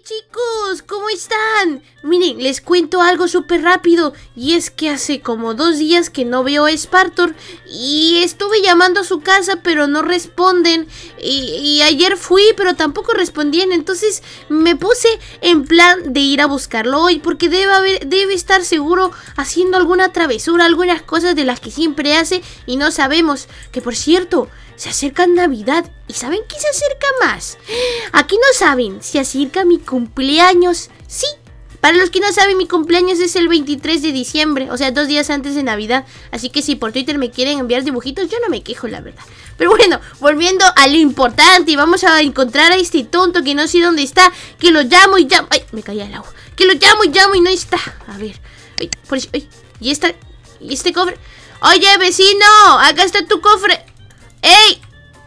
chicos, ¿cómo están? Miren, les cuento algo súper rápido. Y es que hace como 2 días que no veo a Spartor. Y estuve llamando a su casa, pero no responden. Y ayer fui, pero tampoco respondían. Entonces me puse en plan de ir a buscarlo hoy, porque debe estar seguro haciendo alguna travesura, algunas cosas de las que siempre hace y no sabemos. Que por cierto, se acerca Navidad. ¿Y saben qué se acerca más? Aquí no saben, se acerca mi cumpleaños. Sí, para los que no saben, mi cumpleaños es el 23 de diciembre. O sea, 2 días antes de Navidad. Así que si por Twitter me quieren enviar dibujitos, yo no me quejo, la verdad. Pero bueno, volviendo a lo importante. Vamos a encontrar a este tonto que no sé dónde está. Que lo llamo y llamo. Ay, me caía el agua. Que lo llamo y no está. A ver. Ay, por eso. Ay, ¿y este cofre? Oye, vecino, acá está tu cofre. ¡Ey!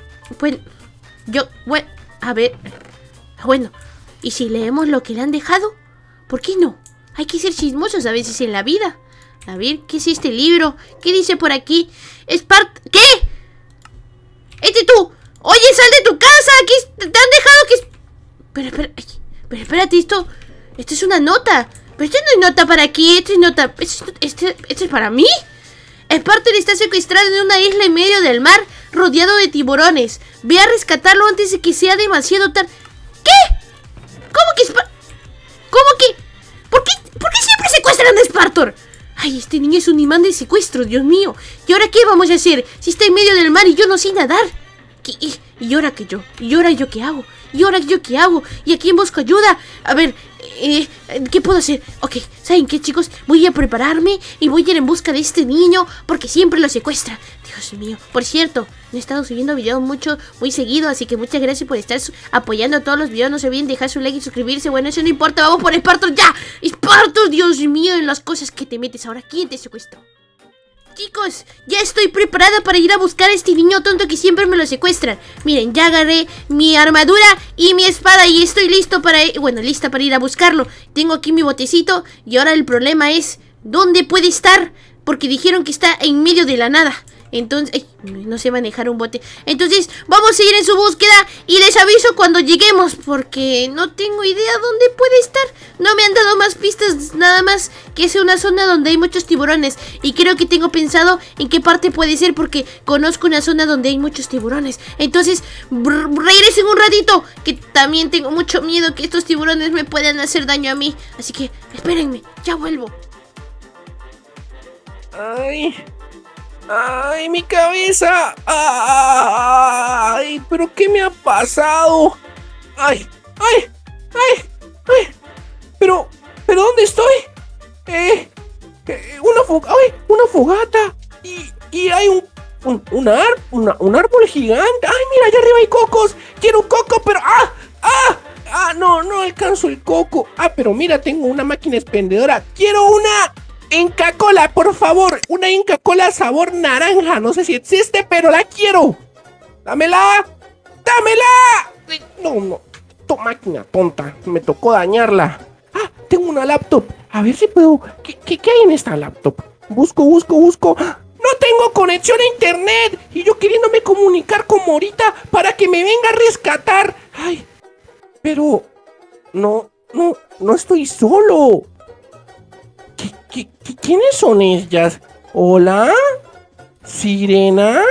Bueno, a ver. Bueno, ¿y si leemos lo que le han dejado? ¿Por qué no? Hay que ser chismosos a veces en la vida. A ver, ¿qué es este libro? ¿Qué dice por aquí? ¿Qué? Tú. Oye, sal de tu casa. Aquí te han dejado que... Pero espérate, esto es una nota. Pero esto no es nota para aquí. Esto es nota... ¿Esto es para mí? Spartor está secuestrado en una isla en medio del mar, rodeado de tiburones. Ve a rescatarlo antes de que sea demasiado tarde. ¿Qué? ¿Cómo que? ¿Por qué siempre secuestran a Spartor? Ay, este niño es un imán de secuestro, Dios mío. ¿Y ahora qué vamos a hacer? Si está en medio del mar y yo no sé nadar. ¿Y ahora qué yo? ¿Y ahora yo qué hago? ¿Y ahora yo qué hago? ¿Y a quién busco ayuda? A ver, ¿qué puedo hacer? Ok, ¿saben qué, chicos? Voy a prepararme y voy a ir en busca de este niño, porque siempre lo secuestra. Dios mío. Por cierto, no he estado subiendo videos muy seguido, así que muchas gracias por estar apoyando todos los videos. No se olviden dejar su like y suscribirse. Bueno, eso no importa, vamos por Spartor ya. Spartor, Dios mío, en las cosas que te metes ahora. ¿Quién te secuestró? Chicos, ya estoy preparada para ir a buscar a este niño tonto que siempre me lo secuestran. Miren, ya agarré mi armadura y mi espada y estoy lista para ir a buscarlo. Tengo aquí mi botecito y ahora el problema es ¿dónde puede estar? Porque dijeron que está en medio de la nada. Entonces, no sé manejar un bote. Entonces, vamos a ir en su búsqueda y les aviso cuando lleguemos, porque no tengo idea dónde puede estar. No me han dado más pistas, nada más que es una zona donde hay muchos tiburones. Y creo que tengo pensado en qué parte puede ser, porque conozco una zona donde hay muchos tiburones. Entonces, regresen un ratito, que también tengo mucho miedo que estos tiburones me puedan hacer daño a mí. Así que, espérenme, ya vuelvo. ¡Ay, mi cabeza! ¡Ay! ¿Pero qué me ha pasado? ¡Ay! ¿Pero ¿dónde estoy? Una fogata. Y hay un árbol gigante. ¡Ay, mira, allá arriba hay cocos! ¡Quiero un coco, pero... No alcanzo el coco. Pero mira, tengo una máquina expendedora. ¡Quiero una... Inca Kola, por favor! Una Inca Kola sabor naranja. No sé si existe, pero la quiero. ¡Dámela! No, tu máquina tonta. Me tocó dañarla. Tengo una laptop. A ver si puedo... ¿Qué hay en esta laptop? Busco. ¡No tengo conexión a internet! Y yo queriéndome comunicar con Morita para que me venga a rescatar. ¡Ay! Pero... No estoy solo. ¿Quiénes son ellas? ¿Hola? ¿Sirena?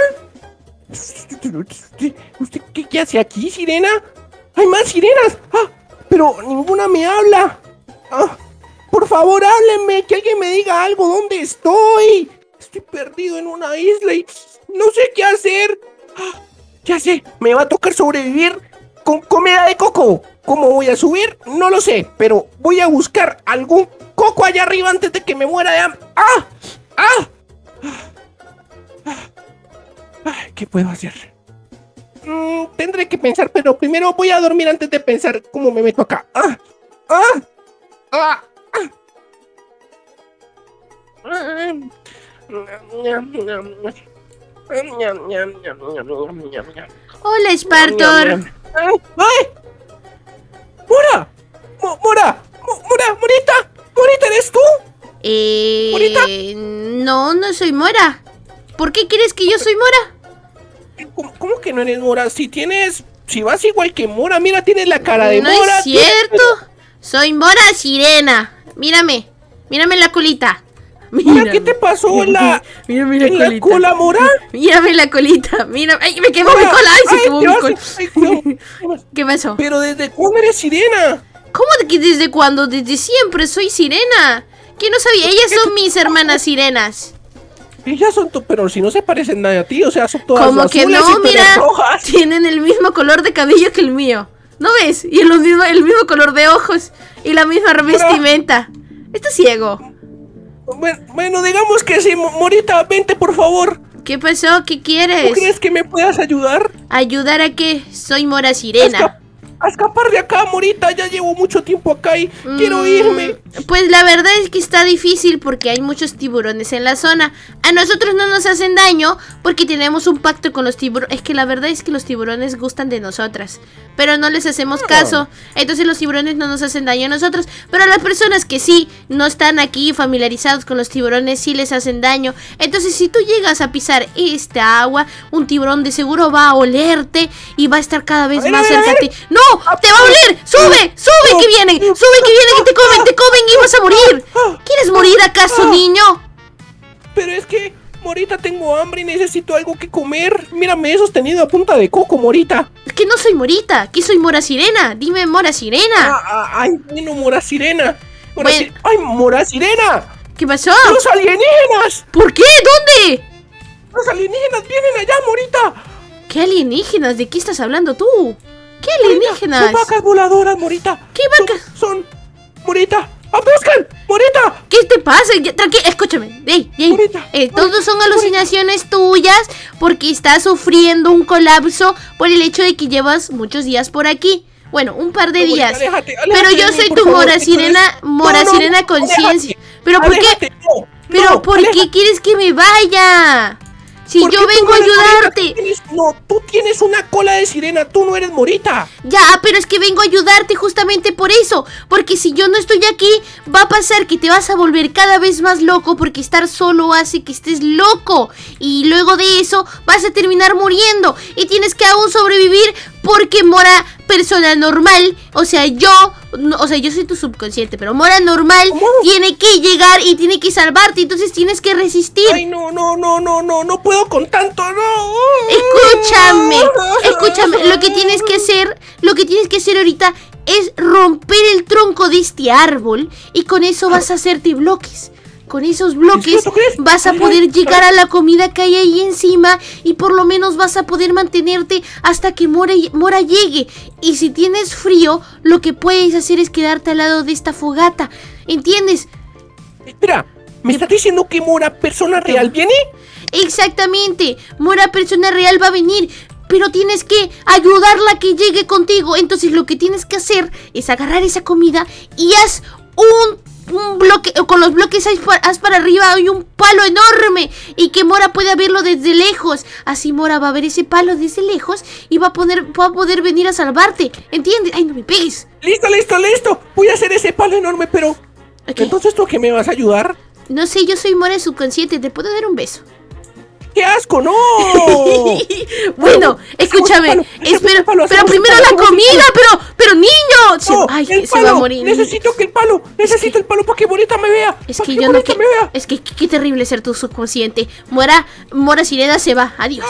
¿Usted qué hace aquí, Sirena? ¡Hay más sirenas! Pero ninguna me habla. Por favor, háblenme, que alguien me diga algo. ¿Dónde estoy? Estoy perdido en una isla y no sé qué hacer. Ya sé, me va a tocar sobrevivir con comida de coco. ¿Cómo voy a subir? No lo sé, pero voy a buscar algún coco allá arriba antes de que me muera de hambre. ¿Qué puedo hacer? Tendré que pensar, pero primero voy a dormir antes de pensar cómo me meto acá. Hola, Spartor. ¡Ay! ¿Morita, eres tú? ¿Morita? No soy Mora. ¿Por qué crees que yo soy Mora? ¿Cómo que no eres Mora? Si vas igual que Mora, mira, tienes la cara de Mora. No es cierto. Soy Mora Sirena. Mírame la colita. Mira, ¿qué te pasó Mírame en la cola, Mora? Mírame la colita. Mira, ay, me quemó mi cola. Ay, se quemó mi cola. ¿Qué pasó? ¿Pero desde cuándo eres sirena? ¿Cómo de que desde cuándo? Desde siempre soy sirena. ¿Quién no sabía? Ellas son mis hermanas sirenas. Ellas son pero si no se parecen nada a ti, o sea, son todas como azules que no, y mira, rojas. tienen el mismo color de cabello que el mío. ¿No ves? Y el mismo color de ojos y la misma vestimenta. Estás ciego. Bueno, digamos que sí, Morita, vente por favor. ¿Qué pasó? ¿Qué quieres? ¿Tú crees que me puedas ayudar? ¿Ayudar a qué? Soy Mora Sirena. A escapar de acá, Morita, ya llevo mucho tiempo acá y quiero irme. Pues la verdad es que está difícil porque hay muchos tiburones en la zona. A nosotros no nos hacen daño porque tenemos un pacto con los tiburones. Es que la verdad es que los tiburones gustan de nosotras, pero no les hacemos caso. Entonces los tiburones no nos hacen daño a nosotros, pero a las personas que sí no están aquí familiarizados con los tiburones sí les hacen daño. Entonces si tú llegas a pisar esta agua, un tiburón de seguro va a olerte y va a estar cada vez más cerca a ti. ¡No! ¡Te va a oler! ¡Sube! ¡Sube que vienen! ¡Sube que vienen y te comen y vas a morir! ¿Quieres morir acaso, niño? Pero es que, Morita, tengo hambre y necesito algo que comer. Mírame, he sostenido a punta de coco, Morita. Es que no soy Morita, aquí soy Mora Sirena. Dime, Mora Sirena. Ay, bueno, Mora Sirena. Bueno. ¡Ay, Mora Sirena! ¿Qué pasó? ¡Los alienígenas! ¿Por qué? ¿Dónde? ¡Los alienígenas vienen allá, Morita! ¿Qué alienígenas? ¿De qué estás hablando tú? ¿Qué alienígenas? Son vacas voladoras, Morita. ¿Qué vacas? Son Morita. ¡Apescan! ¡Morita! ¿Qué te pasa? Tranquila, escúchame. Todos son alucinaciones tuyas porque estás sufriendo un colapso por el hecho de que llevas muchos días por aquí. Bueno, un par de días. Aléjate pero yo soy tu Mora Sirena, Sirena Conciencia. ¿Pero por qué? ¿Pero por qué quieres que me vaya? Si yo vengo a ayudarte. Tú tienes una cola de sirena, tú no eres Morita. Ya, pero es que vengo a ayudarte justamente por eso. Porque si yo no estoy aquí, va a pasar que te vas a volver cada vez más loco. Porque estar solo hace que estés loco. Y luego de eso vas a terminar muriendo. Y tienes que aún sobrevivir porque Mora persona normal, o sea, yo soy tu subconsciente, pero Mora normal tiene que llegar y tiene que salvarte, entonces tienes que resistir. Ay, no puedo con tanto, no. Escúchame, lo que tienes que hacer ahorita es romper el tronco de este árbol y con eso vas a hacerte bloques. Con esos bloques vas a poder llegar a la comida que hay ahí encima y por lo menos vas a poder mantenerte hasta que Mora llegue. Y si tienes frío, lo que puedes hacer es quedarte al lado de esta fogata. ¿Entiendes? Espera, ¿me estás diciendo que Mora persona real viene? Exactamente, Mora persona real va a venir. Pero tienes que ayudarla a que llegue contigo. Entonces lo que tienes que hacer es agarrar esa comida y haz un bloque, con los bloques haz para arriba, hay un palo enorme y que Mora pueda verlo desde lejos. Así Mora va a ver ese palo desde lejos y va a poder venir a salvarte. ¿Entiendes? Ay, no me pegues. Listo. Voy a hacer ese palo enorme, pero ¿entonces tú a qué me vas a ayudar? No sé, yo soy Mora subconsciente, te puedo dar un beso. ¡Qué asco, no! Bueno, escúchame, pero primero la comida, pero niño. Ay, se va a morir. Necesito el palo para que Morita me vea. Es que yo no quiero. Es que qué terrible ser tu subconsciente. Mora Sirena se va, adiós.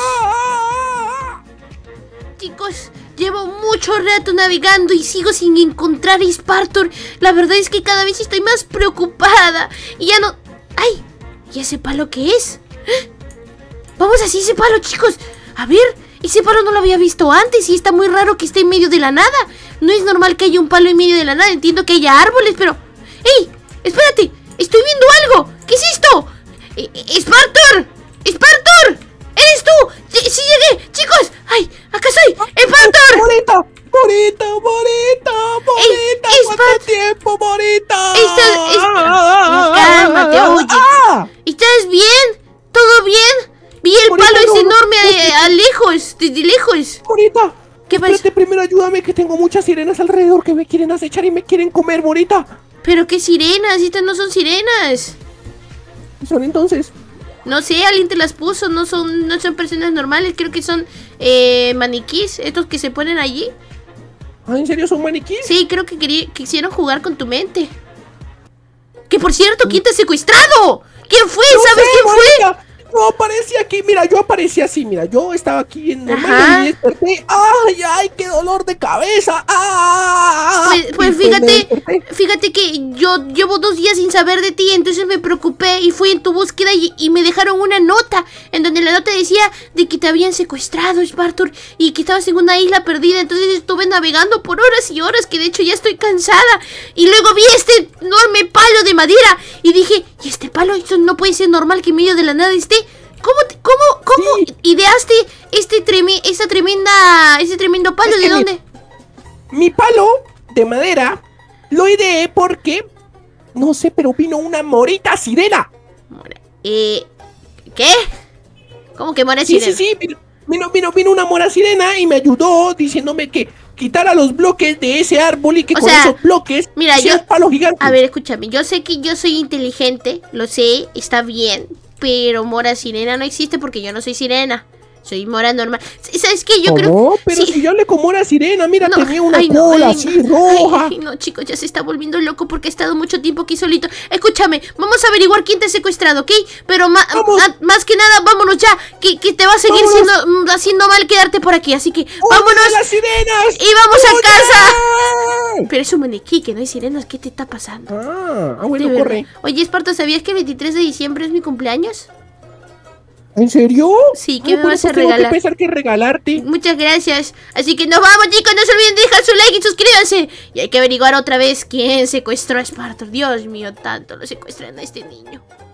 Chicos, llevo mucho rato navegando y sigo sin encontrar a Spartor. La verdad es que cada vez estoy más preocupada. Y ya no... ¡Ay! ¿Y ese palo qué es? Vamos hacia ese palo, chicos. A ver, ese palo no lo había visto antes y está muy raro que esté en medio de la nada. No es normal que haya un palo en medio de la nada. Entiendo que haya árboles, pero... ¡Ey! ¡Espérate! ¡Estoy viendo algo! ¿Qué es esto? ¡Spartor! ¡Spartor! ¡Eres tú! ¡Sí llegué! ¡Chicos! ¡Ay! ¡Acá soy! ¡Spartor! ¡Morita! ¿Cuánto tiempo, Morita? No, cálmate, oye. ¿Estás bien? ¿Todo bien? Vi el palo ese enorme desde lejos. Morita, ¿Qué pasa? espérate, primero ayúdame que tengo muchas sirenas alrededor que me quieren acechar y me quieren comer, Morita. ¿Pero qué sirenas? Estas no son sirenas. ¿Qué son entonces? No sé, alguien te las puso, no son personas normales, creo que son maniquís, estos que se ponen allí. Ah, ¿en serio son maniquíes? Sí, creo que quisieron jugar con tu mente. Que por cierto, ¿quién te ha secuestrado? ¿Quién fue? No ¿Sabes sé, quién fue? marica. No, aparecía aquí, mira, yo aparecía así, mira, yo estaba aquí en normal Ajá. y desperté. ¡Ay, ay, qué dolor de cabeza! ¡Ah! Pues Y me desperté. fíjate que yo llevo 2 días sin saber de ti, entonces me preocupé y fui en tu búsqueda y me dejaron una nota, en donde la nota decía de que te habían secuestrado, Spartor, y que estabas en una isla perdida, entonces estuve navegando por horas y horas, que de hecho ya estoy cansada, y luego vi este enorme palo de madera, y dije, ¿y este palo? Esto no puede ser normal que en medio de la nada esté. ¿Cómo Sí. ideaste ese tremendo palo? Es ¿De que dónde? Mi palo de madera lo ideé porque, no sé, pero vino una morita sirena. ¿Qué? ¿Cómo que mora Sí, sirena? sí, sí, vino una mora sirena y me ayudó diciéndome que quitara los bloques de ese árbol y que O con sea, esos bloques mira, hiciera yo- el palo gigante. A ver, escúchame, yo sé que yo soy inteligente, lo sé, está bien, pero mora sirena no existe porque yo no soy sirena, soy mora normal. ¿Sabes qué? Yo creo... ¿Cómo? Pero sí. si yo le como una sirena, mira, No, tenía una ay, no, cola ay, así no, roja. ay, no, chicos, ya se está volviendo loco porque he estado mucho tiempo aquí solito. Escúchame, vamos a averiguar quién te ha secuestrado, ¿ok? Pero Vamos. más que nada, vámonos ya, que te va a seguir Vámonos. haciendo mal quedarte por aquí, así que ¡Huye vámonos de las sirenas! y vamos a ¡Huye! casa. Pero es un maniquí, que no hay sirenas, ¿qué te está pasando? Ah, De bueno, verdad. corre. Oye, Esparto, ¿sabías que el 23 de diciembre es mi cumpleaños? ¿En serio? Sí, ¿qué Ay, me bueno, vas a pues tengo regalar? que pensar que regalarte. Muchas gracias. Así que nos vamos, chicos. No se olviden de dejar su like y suscríbanse. Y hay que averiguar otra vez quién secuestró a Spartor. Dios mío, tanto lo secuestran a este niño.